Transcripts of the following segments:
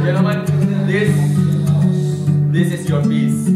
gentlemen, this is your piece.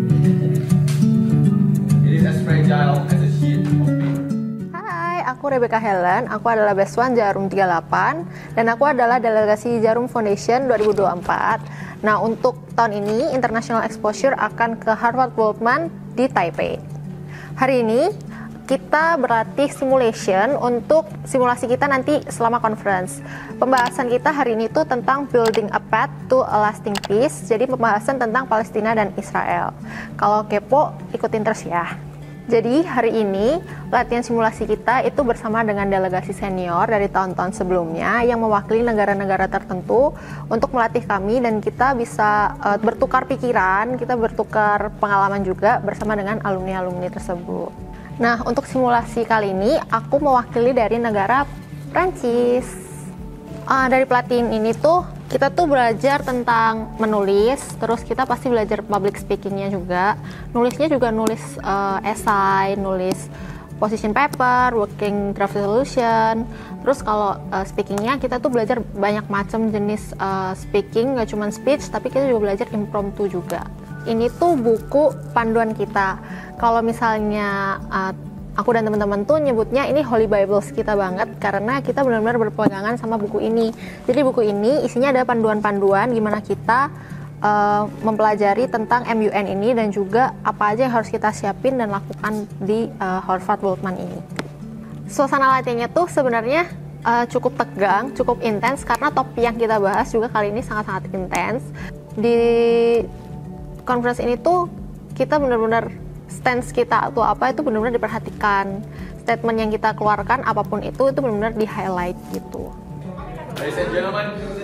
It is as fragile as a sheet of paper. Hai, aku Rebecca Helen, aku adalah Beswan Jarum 38 dan aku adalah delegasi Jarum Foundation 2024. Nah, untuk tahun ini International Exposure akan ke Harvard Goldman di Taipei. Hari ini kita berlatih simulation untuk simulasi kita nanti selama conference. Pembahasan kita hari ini tuh tentang building a path to a lasting peace. Jadi pembahasan tentang Palestina dan Israel. Kalau kepo, ikutin terus ya. Jadi hari ini latihan simulasi kita itu bersama dengan delegasi senior dari tahun-tahun sebelumnya yang mewakili negara-negara tertentu untuk melatih kami, dan kita bisa bertukar pikiran, kita bertukar pengalaman juga bersama dengan alumni-alumni tersebut. Nah, untuk simulasi kali ini aku mewakili dari negara Prancis. Dari pelatihan ini tuh kita tuh belajar tentang menulis, terus kita pasti belajar public speakingnya juga. Nulisnya juga nulis esai, nulis position paper, working draft resolution. Terus kalau speakingnya kita tuh belajar banyak macam jenis speaking, gak cuma speech, tapi kita juga belajar impromptu juga. Ini tuh buku panduan kita. Kalau misalnya aku dan teman-teman tuh nyebutnya ini Holy Bibles kita banget, karena kita benar-benar berpegangan sama buku ini. Jadi buku ini isinya ada panduan-panduan gimana kita mempelajari tentang MUN ini, dan juga apa aja yang harus kita siapin dan lakukan di Harvard Goldman ini. Suasana latihannya tuh sebenarnya cukup tegang, cukup intens, karena topik yang kita bahas juga kali ini sangat-sangat intens. Di conference ini tuh kita benar-benar stance kita atau apa itu benar-benar diperhatikan. Statement yang kita keluarkan apapun itu benar-benar di highlight gitu. Ladies and gentlemen,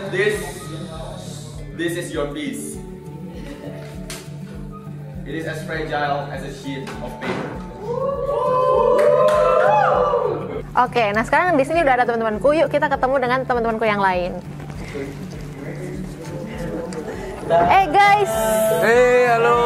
this is your piece. It is as fragile as a sheet of paper. Oke, nah sekarang di sini udah ada teman-temanku. Yuk kita ketemu dengan teman-temanku yang lain. Guys. Hey, halo.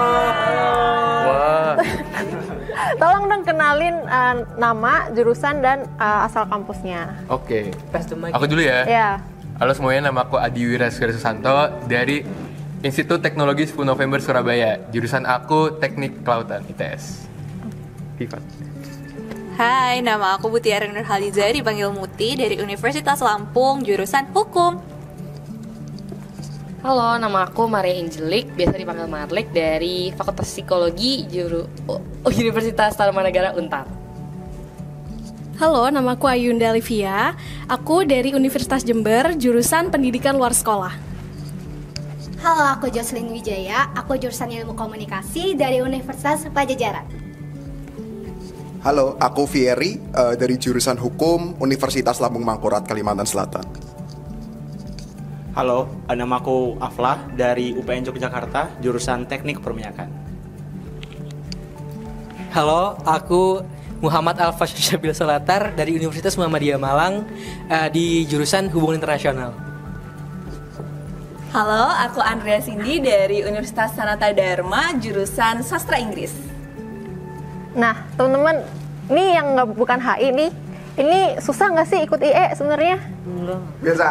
Wah. Tolong dong kenalin nama, jurusan, dan asal kampusnya. Oke. Aku dulu ya. Ya. Halo semuanya, nama aku Adi Wiraskara Susanto dari Institut Teknologi 10 November Surabaya. Jurusan aku Teknik Kelautan ITS. Pivot. Hai, nama aku Mutiara Nurhaliza, dipanggil Muti, dari Universitas Lampung, jurusan Hukum. Halo, nama aku Maria Angelik, biasa dipanggil Marlik, dari Fakultas Psikologi Universitas Tarumanagara Untar. Halo, nama aku Ayunda Olivia. Aku dari Universitas Jember, jurusan Pendidikan Luar Sekolah. Halo, aku Jocelyn Wijaya. Aku jurusan Ilmu Komunikasi dari Universitas Pajajaran. Halo, aku Fieri dari jurusan Hukum Universitas Lampung Mangkurat, Kalimantan Selatan. Halo, nama aku Aflah dari UPN Yogyakarta, jurusan Teknik Perminyakan. Halo, aku Muhammad Al-Fasyabil Selatar dari Universitas Muhammadiyah Malang, di jurusan Hubungan Internasional. Halo, aku Andrea Cindy dari Universitas Sanata Dharma, jurusan Sastra Inggris. Nah, teman-teman, ini yang bukan HI nih, ini susah nggak sih ikut IE sebenarnya? Biasa.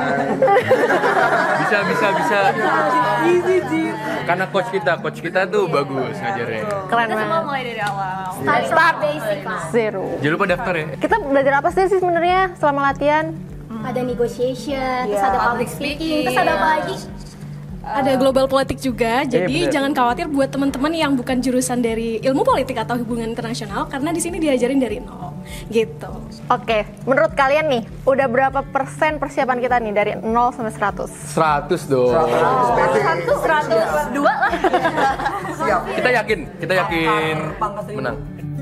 Bisa. Karena coach kita tuh bagus ngajarnya. Keren Kita semua banget. mulai dari awal. Start Basic lah. zero. Jangan lupa daftar ya. Kita belajar apa sih sebenarnya selama latihan? Ada negotiation, terus ada public speaking, terus ada apa lagi? Ada global politik juga, jadi bener. jangan khawatir buat teman-teman yang bukan jurusan dari ilmu politik atau hubungan internasional, karena di sini diajarin dari nol, gitu. Oke, menurut kalian nih, udah berapa persen persiapan kita nih dari 0 sampai 100? 100 dong. 102 lah. Siap. Kita yakin menang.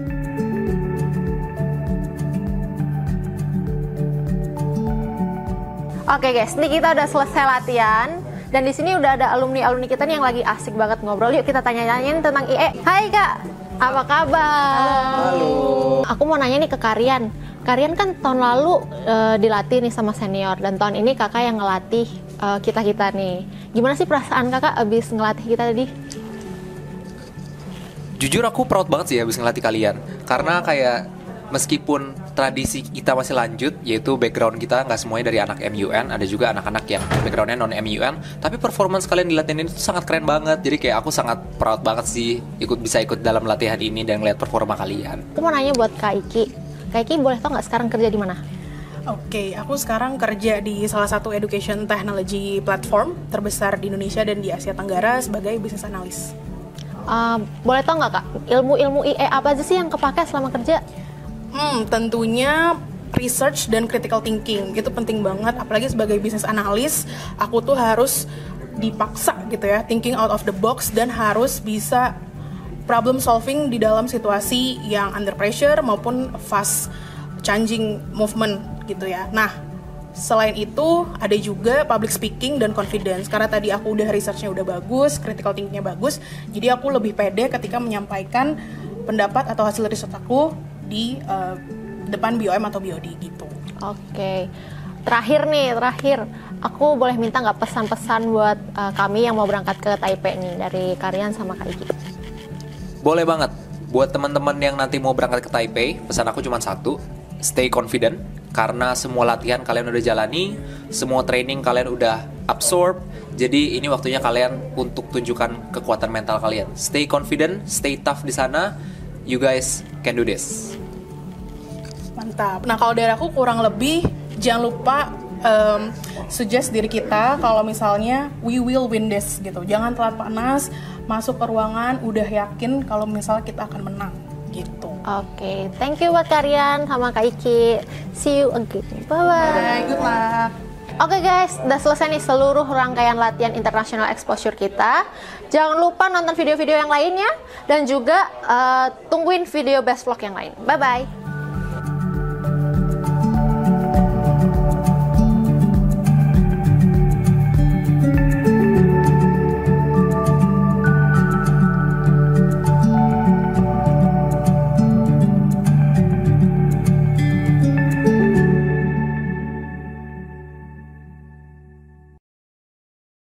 Oke guys, ini kita udah selesai latihan. Dan di sini udah ada alumni-alumni kita nih yang lagi asik banget ngobrol. Yuk kita tanya-tanyain tentang IE. Hai Kak, apa kabar? Halo. Aku mau nanya nih ke Karian. Karian kan tahun lalu dilatih nih sama senior, dan tahun ini kakak yang ngelatih kita-kita nih. Gimana sih perasaan kakak abis ngelatih kita tadi? Jujur aku proud banget sih abis ngelatih kalian. Karena kayak meskipun tradisi kita masih lanjut, yaitu background kita nggak semuanya dari anak MUN, ada juga anak-anak yang backgroundnya non MUN, tapi performance kalian di latihan ini tuh sangat keren banget. Jadi kayak aku sangat proud banget sih bisa ikut dalam latihan ini dan ngeliat performa kalian. Aku mau nanya buat Kak Iki. Kak Iki boleh tau nggak sekarang kerja di mana? Oke, aku sekarang kerja di salah satu education technology platform terbesar di Indonesia dan di Asia Tenggara sebagai business analyst. Boleh tau nggak Kak, ilmu-ilmu IE apa aja sih yang kepake selama kerja? Tentunya research dan critical thinking itu penting banget, apalagi sebagai business analyst aku tuh harus dipaksa gitu ya, thinking out of the box dan harus bisa problem solving di dalam situasi yang under pressure maupun fast changing movement gitu ya. Nah, selain itu ada juga public speaking dan confidence, karena tadi aku udah researchnya udah bagus, critical thinkingnya bagus, jadi aku lebih pede ketika menyampaikan pendapat atau hasil riset aku di depan BOM atau BOD gitu. Oke. Terakhir, aku boleh minta nggak pesan-pesan buat kami yang mau berangkat ke Taipei nih dari Karian sama Kak Iki? Boleh banget. Buat teman-teman yang nanti mau berangkat ke Taipei, pesan aku cuma satu, stay confident. Karena semua latihan kalian udah jalani, semua training kalian udah absorb. Jadi ini waktunya kalian untuk tunjukkan kekuatan mental kalian. Stay confident, stay tough di sana. You guys can do this. Mantap. Nah, kalau dari aku kurang lebih jangan lupa suggest diri kita kalau misalnya we will win this gitu. Jangan telat panas, masuk ke ruangan udah yakin kalau misalnya kita akan menang gitu. Oke, thank you buat Karian sama Kak Iki. See you again. Bye-bye. Good luck. Oke guys, udah selesai nih seluruh rangkaian latihan international exposure kita. Jangan lupa nonton video-video yang lainnya dan juga tungguin video best vlog yang lain. Bye-bye.